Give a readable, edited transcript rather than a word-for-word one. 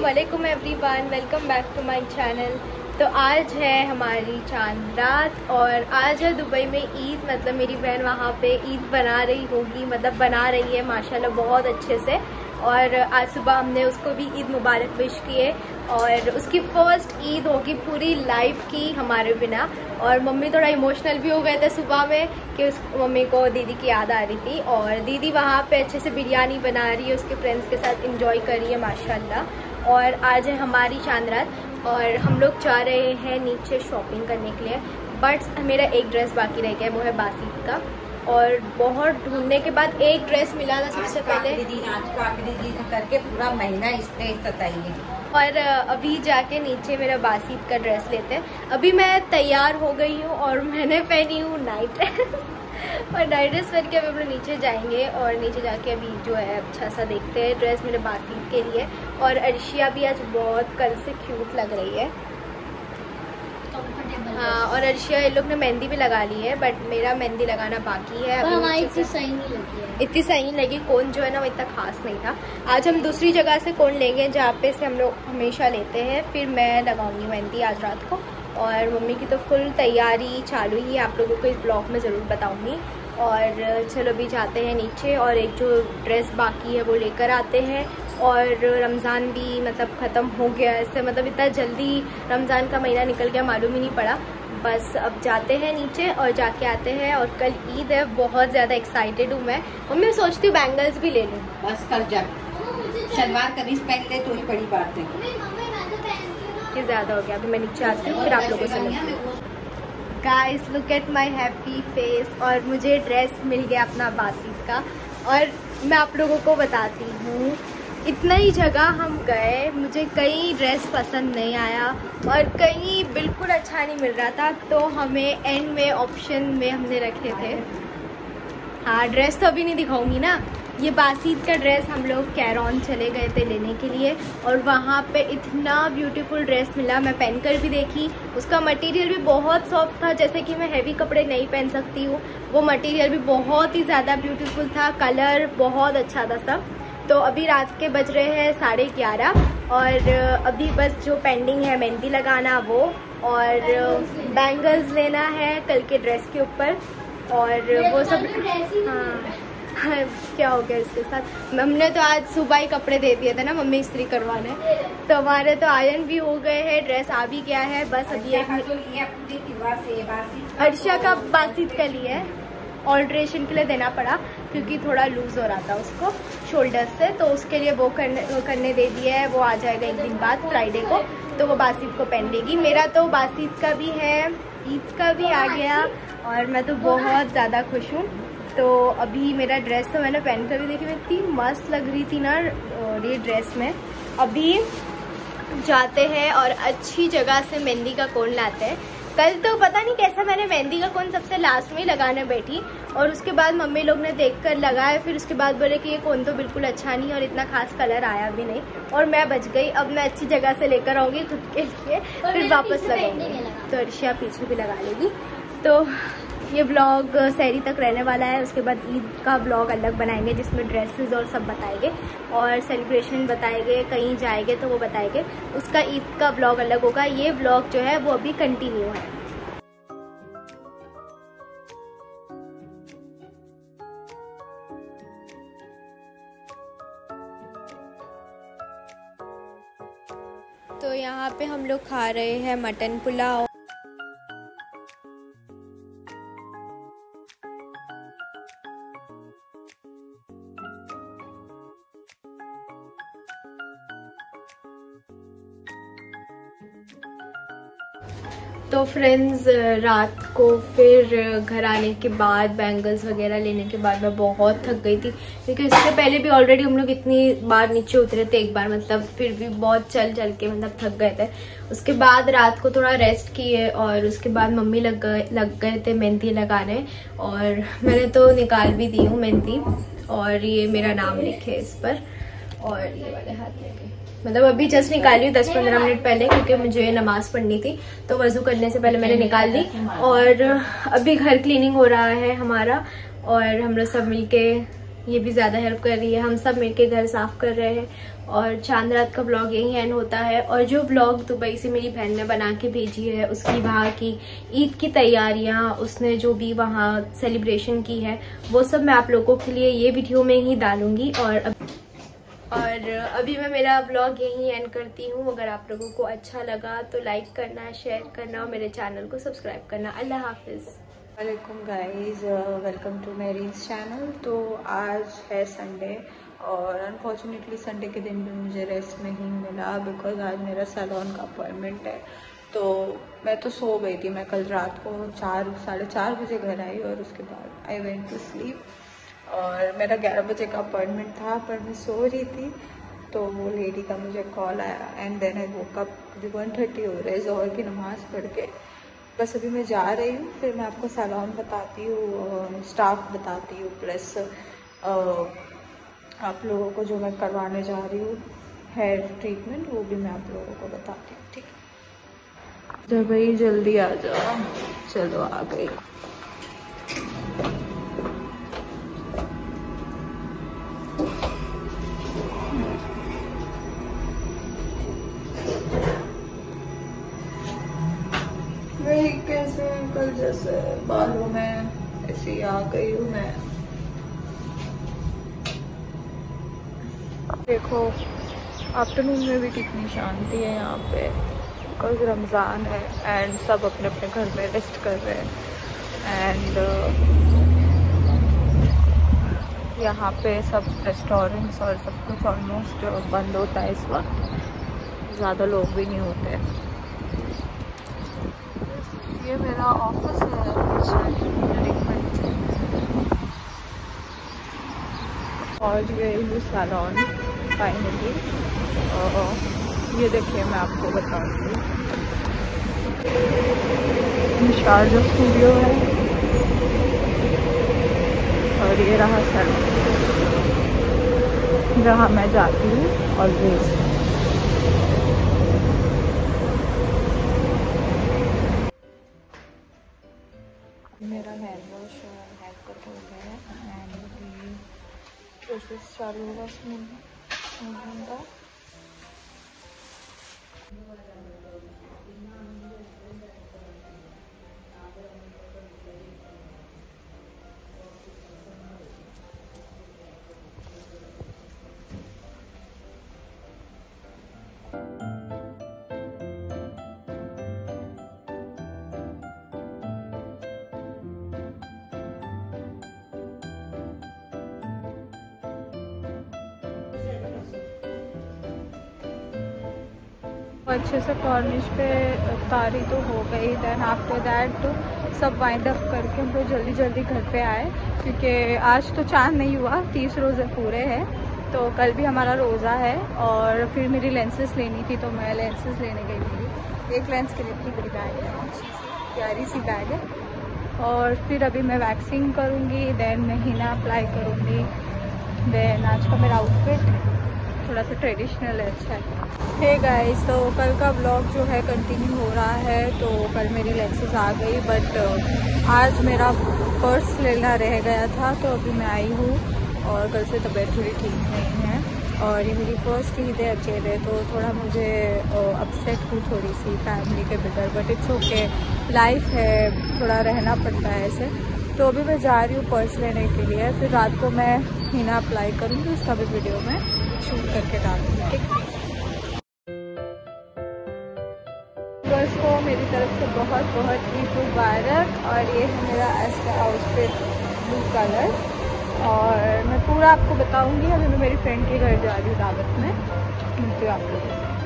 अस्सलामुअलैकुम everyone, welcome back to my channel. तो आज है हमारी चांद रात और आज है दुबई में ईद। मतलब मेरी बहन वहाँ पे ईद बना रही होगी, मतलब बना रही है माशाल्लाह बहुत अच्छे से। और आज सुबह हमने उसको भी ईद मुबारक विश किए और उसकी फर्स्ट ईद होगी पूरी लाइफ की हमारे बिना। और मम्मी थोड़ा इमोशनल भी हो गए थे सुबह में कि उस मम्मी को दीदी की याद आ रही थी। और दीदी वहाँ पे अच्छे से बिरयानी बना रही है, उसके फ्रेंड्स के साथ इंजॉय कर रही है माशाल्लाह। और आज है हमारी चांद रात और हम लोग जा रहे हैं नीचे शॉपिंग करने के लिए। बट मेरा एक ड्रेस बाकी रह गया, वो है बासीत का। और बहुत ढूंढने के बाद एक ड्रेस मिला था सबसे पहले। आज का आखिरी दिन करके पूरा महीना इसने सताइए। और अभी जाके नीचे मेरा बासीत का ड्रेस लेते हैं। अभी मैं तैयार हो गई हूँ और मैंने पहनी हूँ नाइट ड्रेस और नाइट ड्रेस पहन के अभी हम लोग नीचे जाएंगे और नीचे जाके अभी जो है अच्छा सा देखते हैं ड्रेस मेरे बासीत के लिए। और अर्शिया भी आज बहुत कल से क्यूट लग रही है। हाँ, और अर्शिया ये लोग ने मेहंदी भी लगा ली है बट मेरा मेहंदी लगाना बाकी है। हमारी इतनी सही नहीं लगी है, इतनी सही नहीं लगी। कोन जो है ना वो इतना खास नहीं था। आज हम दूसरी जगह से कोन लेंगे जहाँ पे से हम लोग हमेशा लेते हैं, फिर मैं लगाऊंगी मेहंदी आज रात को। और मम्मी की तो फुल तैयारी चालू ही है, आप लोगों को इस ब्लॉग में ज़रूर बताऊंगी। और चलो अभी जाते हैं नीचे और एक जो ड्रेस बाकी है वो लेकर आते हैं। और रमज़ान भी मतलब ख़त्म हो गया, इससे मतलब इतना जल्दी रमज़ान का महीना निकल गया मालूम ही नहीं पड़ा। बस अब जाते हैं नीचे और जाके आते हैं। और कल ईद है, बहुत ज़्यादा एक्साइटेड हूँ मैं। मम्मी सोचती हूँ बैंगल्स भी ले लूँ। बस कल जा शलवार कमीज पहन ले तो ही बड़ी बात है। ये ज़्यादा हो गया, अभी मैं नीचे आती हूँ फिर आप लोगों से मिलती हूँ। Guys look at my happy face. और मुझे ड्रेस मिल गया अपना बासीत का। और मैं आप लोगों को बताती हूँ, इतना ही जगह हम गए, मुझे कहीं ड्रेस पसंद नहीं आया और कहीं बिल्कुल अच्छा नहीं मिल रहा था। तो हमें एंड में ऑप्शन में हमने रखे थे। हाँ, ड्रेस तो अभी नहीं दिखाऊंगी ना। ये बासीत का ड्रेस हम लोग कैरॉन चले गए थे लेने के लिए और वहाँ पे इतना ब्यूटीफुल ड्रेस मिला। मैं पहनकर भी देखी, उसका मटेरियल भी बहुत सॉफ्ट था। जैसे कि मैं हैवी कपड़े नहीं पहन सकती हूँ, वो मटेरियल भी बहुत ही ज़्यादा ब्यूटीफुल था, कलर बहुत अच्छा था सब। तो अभी रात के बज रहे हैं 11:30 और अभी बस जो पेंडिंग है मेहंदी लगाना वो और बैंगल्स लेना है कल के ड्रेस के ऊपर और वो सब। हाँ, क्या हो गया इसके साथ। हमने तो आज सुबह ही कपड़े दे दिए थे ना मम्मी इस्त्री करवाने, तो हमारे तो आयरन भी हो गए हैं, ड्रेस आ भी गया है। बस अभी अर्शिया का बासीत का लिए ऑल्ट्रेशन के लिए देना पड़ा क्योंकि थोड़ा लूज हो रहा था उसको शोल्डर से, तो उसके लिए वो करने दे दिया है। वो आ जाएगा एक दिन बाद फ्राइडे को, तो वो बासीत को पहन लेगी। मेरा तो बासीत का भी है, ईद का भी आ गया और मैं तो बहुत ज़्यादा खुश हूँ। तो अभी मेरा ड्रेस तो मैंने पहन कर भी देखी, मैं इतनी मस्त लग रही थी ना ये ड्रेस में। अभी जाते हैं और अच्छी जगह से मेहंदी का कोन लाते हैं। कल तो पता नहीं कैसा मैंने मेहंदी का कोन सबसे लास्ट में ही लगाने बैठी और उसके बाद मम्मी लोग ने देखकर लगाया, फिर उसके बाद बोले कि ये कोन तो बिल्कुल अच्छा नहीं और इतना खास कलर आया भी नहीं और मैं बच गई। अब मैं अच्छी जगह से लेकर आऊँगी खुद के लिए, फिर वापस लगाऊंगी। तो अर्शिया पीछे भी लगा लेगी। तो ये ब्लॉग सहरी तक रहने वाला है, उसके बाद ईद का ब्लॉग अलग बनाएंगे जिसमें ड्रेसेस और सब बताएंगे और सेलिब्रेशन बताएंगे, कहीं जाएंगे तो वो बताएंगे। उसका ईद का ब्लॉग अलग होगा। ये ब्लॉग जो है वो अभी कंटिन्यू है। तो यहाँ पे हम लोग खा रहे हैं मटन पुलाव। तो फ्रेंड्स रात को फिर घर आने के बाद बैंगल्स वगैरह लेने के बाद मैं बहुत थक गई थी क्योंकि इससे पहले भी ऑलरेडी हम लोग इतनी बार नीचे उतरे थे एक बार, मतलब फिर भी बहुत चल के मतलब थक गए थे। उसके बाद रात को थोड़ा रेस्ट किए और उसके बाद मम्मी लग गए थे मेहंदी लगाने और मैंने तो निकाल भी दी हूँ मेहंदी और ये मेरा नाम लिखे इस पर और ये वाले हाथ में मतलब अभी जस्ट निकाली 10-15 मिनट पहले क्योंकि मुझे नमाज पढ़नी थी, तो वजू करने से पहले मैंने निकाल दी। और अभी घर क्लीनिंग हो रहा है हमारा और हम लोग सब मिलके ये भी ज़्यादा हेल्प कर रही है। हम सब मिलके घर साफ़ कर रहे हैं और चांद रात का व्लॉग यही एंड होता है। और जो व्लॉग दुबई से मेरी बहन ने बना के भेजी है, उसकी वहाँ की ईद की तैयारियाँ, उसने जो भी वहाँ सेलिब्रेशन की है, वो सब मैं आप लोगों के लिए ये वीडियो में ही डालूँगी। और अभी मैं मेरा व्लॉग यहीं एंड करती हूँ। अगर आप लोगों को अच्छा लगा तो लाइक करना, शेयर करना और मेरे चैनल को सब्सक्राइब करना। अल्लाह हाफिज़। वालेकुम गाइस, वेलकम टू मेरी चैनल। तो आज है संडे और अनफॉर्चुनेटली संडे के दिन भी मुझे रेस्ट नहीं मिला बिकॉज आज मेरा सैलून का अपॉइंटमेंट है। तो मैं तो सो गई थी। मैं कल रात को 4-4:30 बजे घर आई और उसके बाद आई वेंट टू स्लीप। और मेरा 11 बजे का अपॉइंटमेंट था पर मैं सो रही थी तो वो लेडी का मुझे कॉल आया and then I woke up. अभी 1:30 हो रहा है ज़ोहर की नमाज़ पढ़ के। बस अभी मैं जा रही हूँ, फिर मैं आपको सैलून बताती हूँ, स्टाफ बताती हूँ, प्लस आप लोगों को जो मैं करवाने जा रही हूँ हेयर ट्रीटमेंट, वो भी मैं आप लोगों को बताती हूँ। ठीक है, जब भाई जल्दी आ जाओ। चलो आ गई। वही कैसे कल जैसे बालों में ऐसी आ गई हूँ मैं। देखो आफ्टरनून में भी कितनी शांति है यहाँ पे। कल रमज़ान है एंड सब अपने अपने घर में रेस्ट कर रहे हैं। एंड यहाँ पे सब रेस्टोरेंट्स और सब कुछ ऑलमोस्ट बंद होता है इस वक्त। ज़्यादा लोग भी नहीं होते। ये मेरा ऑफिस है। पहुँच गई हूँ सैलून फाइनली। ये देखिए मैं आपको बताऊँगी, शारजा स्टूडियो है और ये रहा सैलून जहाँ मैं जाती हूँ ऑलवेज। मेरा हेयर वॉश और हेयर कट हो गया है एंड अभी प्रोसेस चालू होगा स्मूथनिंग का। अच्छे से कॉर्निश पे तारी तो हो गई। देन आफ्टर दैट सब वाइंड अप करके हम लोग जल्दी जल्दी घर पे आए क्योंकि आज तो चांद नहीं हुआ, 30 रोज़े पूरे हैं। तो कल भी हमारा रोज़ा है और फिर मेरी लेंसेज लेनी थी तो मैं लेंसेज लेने गई थी। एक लेंस के लिए इतनी बड़ी बैग है, प्यारी सी बैग है। और फिर अभी मैं वैक्सिंग करूँगी, देन मैं हिना अप्लाई करूँगी। देन आज का मेरा आउटफिट थोड़ा सा ट्रेडिशनल है, अच्छा है। हे गाइस, तो कल का व्लॉग जो है कंटिन्यू हो रहा है। तो कल मेरी लेंसेज आ गई बट आज मेरा पर्स लेना रह गया था तो अभी मैं आई हूँ और कल से तबीयत थोड़ी ठीक नहीं है। और ये मेरी फर्स्ट ईद है अकेले तो थोड़ा मुझे अपसेट हूँ थोड़ी सी फैमिली के बगैर, बट इट्स ओके, लाइफ है, थोड़ा रहना पड़ता है ऐसे। तो अभी मैं जा रही हूँ पर्स लेने के लिए, फिर रात को मैं हिना अप्लाई करूँगी, उसका भी वीडियो में शूट करके डालूँगी। ठीक है, बस को मेरी तरफ से बहुत बहुत ईद मुबारक। और ये है मेरा ऐसा आउटफिट ब्लू कलर और मैं पूरा आपको बताऊंगी। अभी मैं मेरी फ्रेंड के घर जा रही हूँ दावत में, मिलती हूँ आप लोगों से।